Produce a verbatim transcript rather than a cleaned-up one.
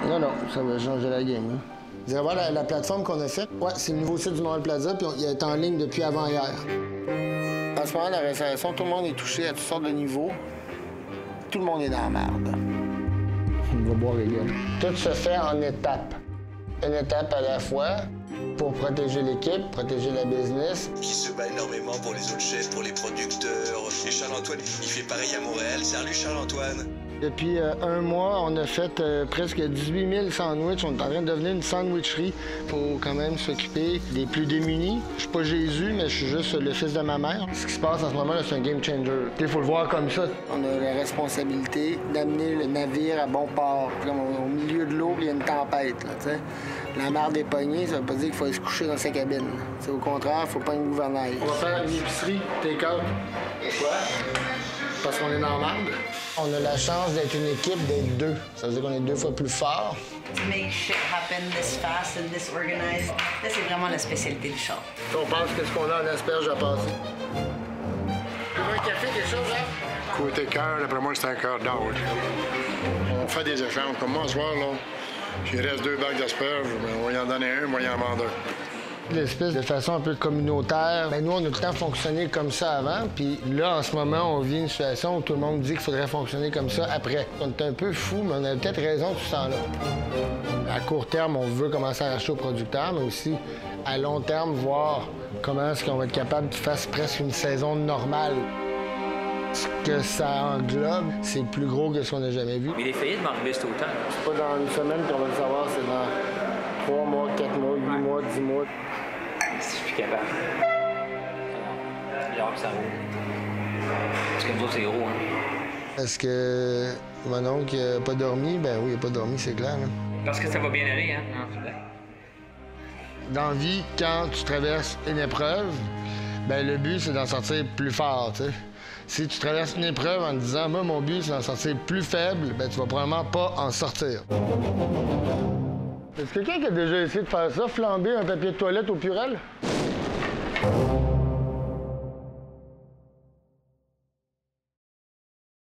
Non, non, ça va changer la game. Hein. Vous allez voir la, la plateforme qu'on a faite. Ouais, c'est le nouveau site du Montréal Plaza, puis on, il est en ligne depuis avant-hier. En ce moment, la restauration, tout le monde est touché à toutes sortes de niveaux. Tout le monde est dans la merde. On va boire les gars. Tout se fait en étapes. Une étape à la fois pour protéger l'équipe, protéger la business. Qui se bat énormément pour les autres chefs, pour les producteurs. Et Charles-Antoine, il fait pareil à Montréal. Salut Charles-Antoine. Depuis euh, un mois, on a fait euh, presque dix-huit mille sandwichs. On est en train de devenir une sandwicherie. Il faut quand même s'occuper des plus démunis. Je suis pas Jésus, mais je suis juste le fils de ma mère. Ce qui se passe en ce moment, c'est un game changer. Il faut le voir comme ça. On a la responsabilité d'amener le navire à bon port. Comme au milieu de l'eau, il y a une tempête. Là, t'sais. La merde est pognée, ça veut pas dire qu'il faut aller se coucher dans sa cabine. T'sais, au contraire, il faut pas une gouvernail. On va faire une épicerie, take-out. Pourquoi? Parce qu'on est dans la merde. On a la chance d'être une équipe, d'être deux. Ça veut dire qu'on est deux fois plus fort. To make shit happen this fast and this organized. Là, c'est vraiment la spécialité du shop. On pense que ce qu'on a en asperge à passer. Tu veux un café, quelque chose, hein? Côté cœur, d'après moi, c'est un cœur d'or. On fait des échanges. Comme moi, ce soir, là, il reste deux bacs d'asperges, mais on va y en donner un, on va y en vendre un. L'espèce de façon un peu communautaire. Bien, nous, on a tout le temps fonctionné comme ça avant. Puis là, en ce moment, on vit une situation où tout le monde dit qu'il faudrait fonctionner comme ça après. On est un peu fou, mais on avait peut-être raison tout ce temps-là. À court terme, on veut commencer à racheter aux producteurs, mais aussi à long terme, voir comment est-ce qu'on va être capable de faire presque une saison normale. Ce que ça englobe, c'est plus gros que ce qu'on a jamais vu. Mais les faillites vont arriver tout le temps. C'est pas dans une semaine qu'on va le savoir, c'est dans trois mois, quatre mois, huit mois, dix mois. Si je suis plus capable. Genre que ça roule. Parce que nous autres, c'est gros, hein. Est-ce que mon oncle n'a pas dormi? Ben oui, il n'a pas dormi, c'est clair. Là. Parce que ça va bien aller, hein? Non, c'est vrai. Dans la vie, quand tu traverses une épreuve, ben le but, c'est d'en sortir plus fort, tu sais. Si tu traverses une épreuve en te disant « Moi, mon but, c'est d'en sortir plus faible », ben tu vas probablement pas en sortir. Est-ce quelqu'un qui a déjà essayé de faire ça, flamber un papier de toilette au Purel?